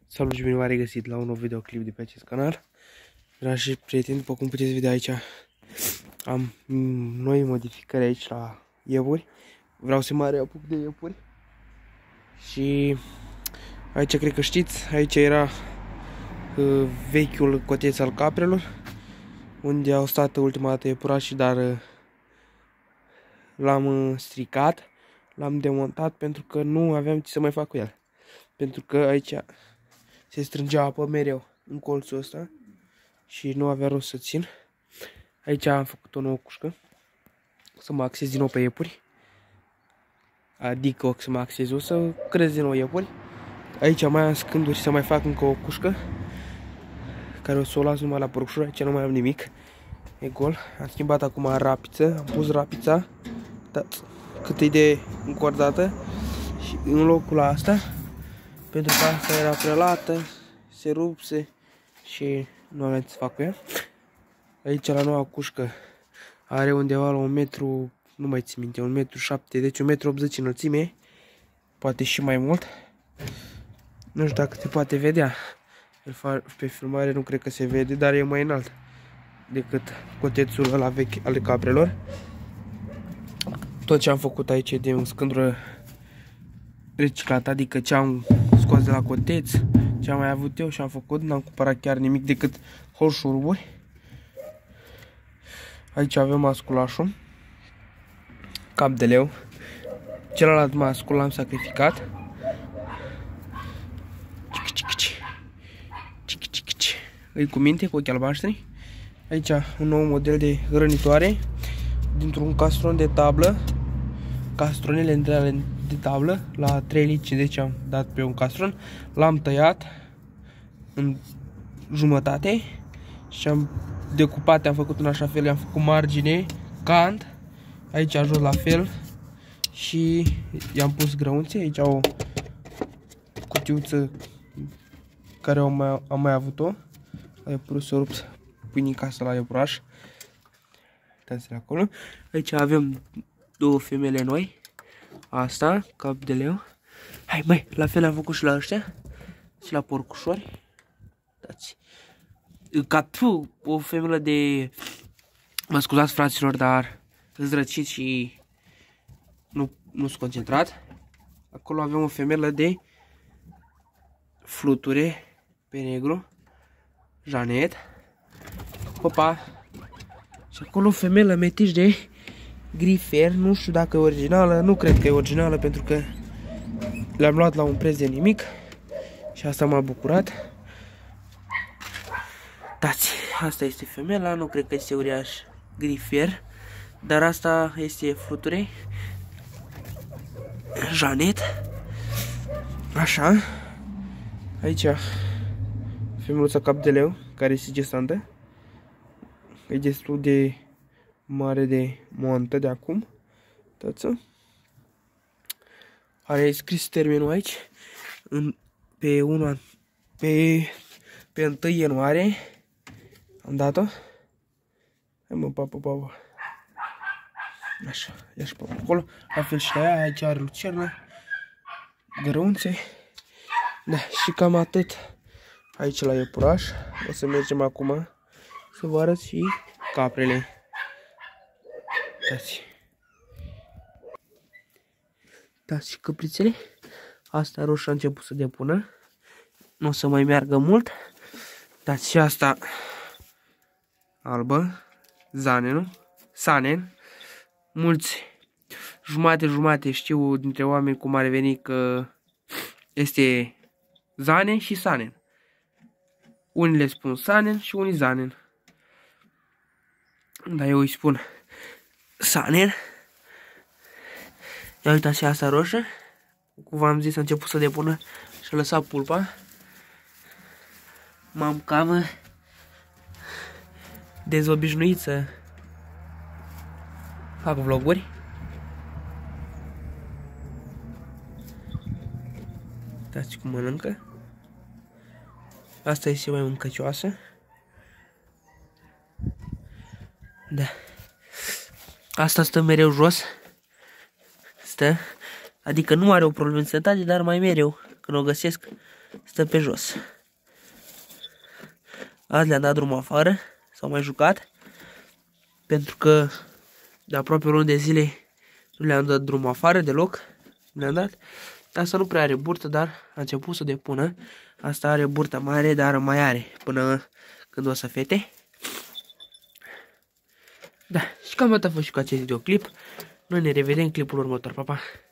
Salut și bine v-am regăsit la un nou videoclip de pe acest canal. Dragi prieteni, după cum puteți vedea aici, am noi modificări aici la iepuri. Vreau să mai reapuc de iepuri. Și aici cred că știți, aici era vechiul coteț al caprelor, unde au stat ultima dată iepurașii, dar l-am stricat, l-am demontat pentru că nu aveam ce să mai fac cu el. Pentru că aici se strângea apă mereu în colțul ăsta și nu avea rost să țin. Aici am făcut o nouă cușcă, să mă axez din nou pe iepuri. Adică o să mă axez, o să crez din nou iepuri. Aici mai am scânduri să mai fac încă o cușcă, care o să o las numai la porcușor. Aici nu mai am nimic, e gol. Am schimbat acum rapiță, am pus rapița, cât e de încordată, și în locul la asta, pentru că asta era prelată, se rupse și nu aveam ce să fac cu ea. Aici la noua cușcă are undeva la 1 metru, nu mai țin minte, 1,7 m, deci 1,80 m înălțime, poate și mai mult. Nu știu dacă se poate vedea, pe filmare nu cred că se vede, dar e mai înalt decât cotețul ăla vechi al caprelor. Tot ce am făcut aici e de un scândură reciclat, adică ce am scos de la coteț, ce am mai avut eu și am făcut, n-am cumpărat chiar nimic decât holșuruburi. Aici avem masculașul, cap de leu, celălalt mascul l-am sacrificat. Îi cu minte, cu ochi albaștri. Aici un nou model de rănitoare, dintr-un castron de tablă, castronele de tablă, la 3,50 lei am dat pe un castron, l-am tăiat în jumătate și am decupat, am făcut în așa fel, am făcut margine, cant, aici jos la fel și i-am pus grăunțe. Aici o cutiuță care am mai avut-o, a pus să rup pâinica asta la iepuraș. Uitați-le acolo. Aici avem două femele noi. Asta, cap de leu. Hai măi, la fel am făcut și la ăștia. Și la porcușori. Uitați. O femelă de... Mă scuzați, fraților, dar zrăcit și nu sunt concentrat. Acolo avem o femelă de fluture pe negru, Janet. Opa. Și acolo o femelă metiș de grifer, nu știu dacă e originală, nu cred că e originală pentru că le-am luat la un preț de nimic și asta m-a bucurat. Dați, asta este femela, nu cred că este uriaș grifer, dar asta este fluture Janet. Așa. Aici femeluța cap de leu, care este gestantă. E destul de mare de montă de acum. Uitați-o. Are scris termenul aici. Pe 1 ianuarie am dat-o. Hai mă, papa. Așa, ia și papa acolo. La fel și la ea, aici are lucernă, grăunțe. Da, și cam atât aici la iepuraș. O să mergem acum să vă arăt și caprele. Dați și căprițele. Asta roșu a început să depună. Nu o să mai meargă mult. Dați și asta albă. Sanen. Mulți jumate știu dintre oameni cum ar veni că este Zanen și Sanen. Unii le spun Sanen și unii Zanen. Dar eu îi spun Sanen. Ia uitați asta roșă. Cum v-am zis, a început să depună și a lăsat pulpa. M-am cam dezobișnuit să fac vloguri. Uitați cum mănâncă. Asta este mai mâncăcioasă. Da. Asta stă mereu jos. Adică nu are o problemă de sănătate, dar mai mereu, când o găsesc, stă pe jos. Azi le-am dat drumul afară, s-au mai jucat, pentru că de aproape o lună de zile nu le-am dat drumul afară deloc, nu le-am dat. Asta nu prea are burtă, dar a început să depună. Asta are burtă mare, dar mai are până când o să fete. Da, și cam atât a fost și cu acest videoclip. Noi ne revedem în clipul următor, pa, pa!